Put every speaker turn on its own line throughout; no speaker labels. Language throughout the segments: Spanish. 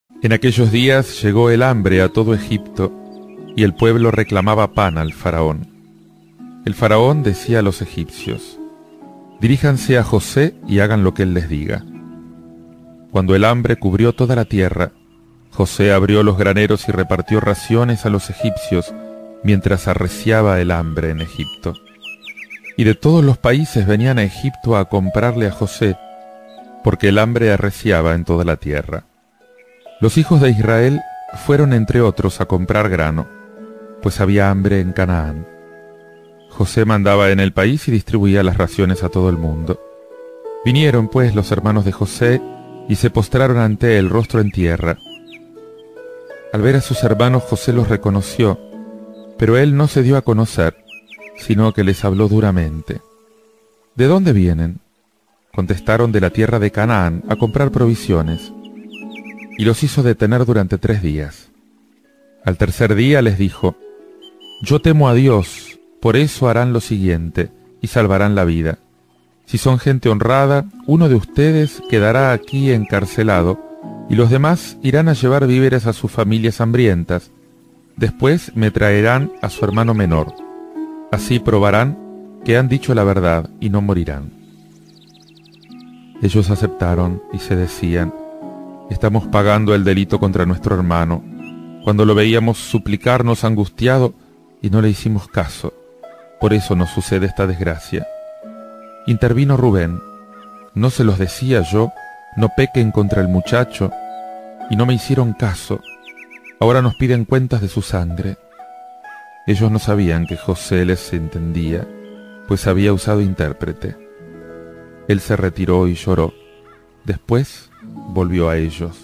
En aquellos días llegó el hambre a todo Egipto, y el pueblo reclamaba pan al faraón. El faraón decía a los egipcios: «Diríjanse a José y hagan lo que él les diga». Cuando el hambre cubrió toda la tierra, José abrió los graneros y repartió raciones a los egipcios mientras arreciaba el hambre en Egipto. Y de todos los países venían a Egipto a comprarle a José, porque el hambre arreciaba en toda la tierra. Los hijos de Israel fueron entre otros a comprar grano, pues había hambre en Canaán. José mandaba en el país y distribuía las raciones a todo el mundo. Vinieron pues los hermanos de José y se postraron ante él rostro en tierra. Al ver a sus hermanos, José los reconoció, pero él no se dio a conocer, sino que les habló duramente. «¿De dónde vienen?». Contestaron: «De la tierra de Canaán, a comprar provisiones». Y los hizo detener durante 3 días. Al tercer día les dijo: «Yo temo a Dios, por eso harán lo siguiente, y salvarán la vida. Si son gente honrada, uno de ustedes quedará aquí encarcelado, y los demás irán a llevar víveres a sus familias hambrientas. Después me traerán a su hermano menor. Así probarán que han dicho la verdad y no morirán». Ellos aceptaron y se decían: «Estamos pagando el delito contra nuestro hermano, cuando lo veíamos suplicarnos angustiado y no le hicimos caso. Por eso nos sucede esta desgracia». Intervino Rubén: «¿No se los decía yo? No pequen contra el muchacho, y no me hicieron caso. Ahora nos piden cuentas de su sangre». Ellos no sabían que José les entendía, pues había usado intérprete. Él se retiró y lloró. Después volvió a ellos.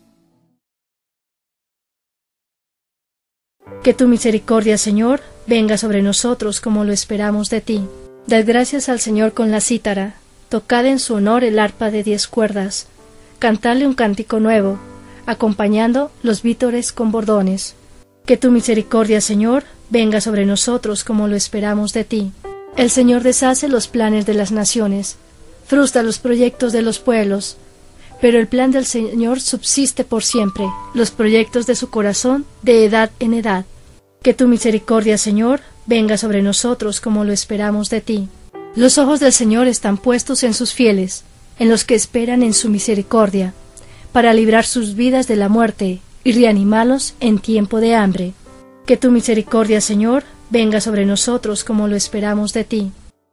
Que tu misericordia, Señor, venga sobre nosotros como lo esperamos de ti. Dad gracias al Señor con la cítara, tocad en su honor el arpa de 10 cuerdas, cantadle un cántico nuevo, acompañando los vítores con bordones. Que tu misericordia, Señor, venga sobre nosotros como lo esperamos de ti. El Señor deshace los planes de las naciones, frustra los proyectos de los pueblos, pero el plan del Señor subsiste por siempre, los proyectos de su corazón de edad en edad. Que tu misericordia, Señor, venga sobre nosotros como lo esperamos de ti. Los ojos del Señor están puestos en sus fieles, en los que esperan en su misericordia, para librar sus vidas de la muerte y reanimarlos en tiempo de hambre. Que tu misericordia, Señor, venga sobre nosotros como lo esperamos de ti.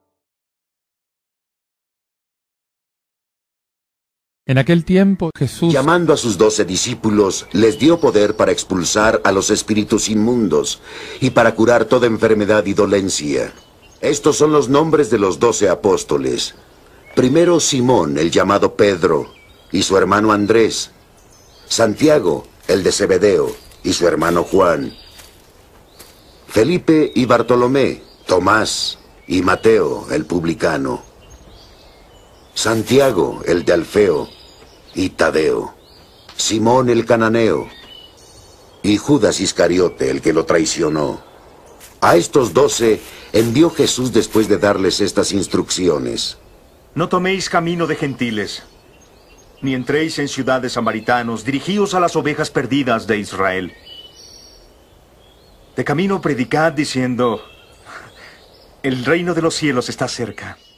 En aquel tiempo Jesús,
llamando a sus 12 discípulos, les dio poder para expulsar a los espíritus inmundos y para curar toda enfermedad y dolencia. Estos son los nombres de los 12 apóstoles. Primero Simón, el llamado Pedro, y su hermano Andrés. Santiago, el de Zebedeo, y su hermano Juan. Felipe y Bartolomé, Tomás y Mateo, el publicano. Santiago, el de Alfeo, y Tadeo. Simón el cananeo, y Judas Iscariote, el que lo traicionó. A estos 12 envió Jesús después de darles estas instrucciones.
No toméis camino de gentiles, ni entréis en ciudades samaritanos, dirigíos a las ovejas perdidas de Israel. De camino predicad diciendo: el reino de los cielos está cerca.